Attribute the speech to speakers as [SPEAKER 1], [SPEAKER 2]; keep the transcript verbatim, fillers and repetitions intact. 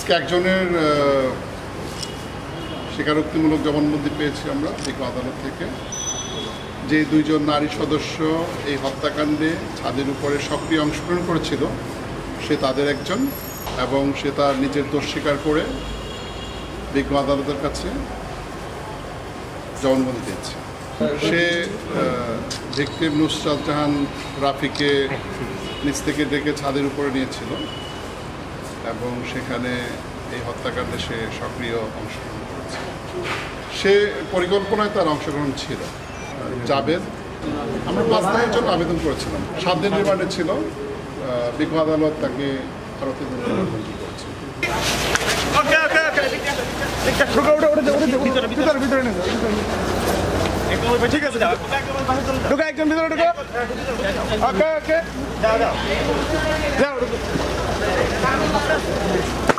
[SPEAKER 1] আজকে একজনের স্বীকারোক্তিমূলক জবানবন্দি পেয়েছি আমরা বিজ্ঞ আদালত থেকে, যে দুইজন নারী সদস্য এই হত্যাকাণ্ডে ছাদের উপরে সক্রিয় অংশগ্রহণ করেছিল সে তাদের একজন, এবং সে তার নিজের দোষ স্বীকার করে বিজ্ঞ আদালতের কাছে জবানবন্দি দিয়েছে। সে ভিকটিম নুসরাত জাহান রাফিকে নিচ থেকে ডেকে ছাদের উপরে নিয়েছিল এবং সেখানে এই হত্যাকাণ্ডে সে সক্রিয় অংশগ্রহণ করেছে। সে পরিকল্পনায় তার অংশগ্রহণ ছিল। জাবেদ, আমরা পাঁচ দিনের জন্য আবেদন করেছিলাম, সাত দিন রিমান্ডে ছিল। বিজ্ঞ আদালত তাকে আরও তিন দিন মঞ্জুর করেছে।
[SPEAKER 2] ঠিক আছে, ঢুকা একদম ভিতরে ঢুকো। ওকে ওকে, যাও যাও যাও।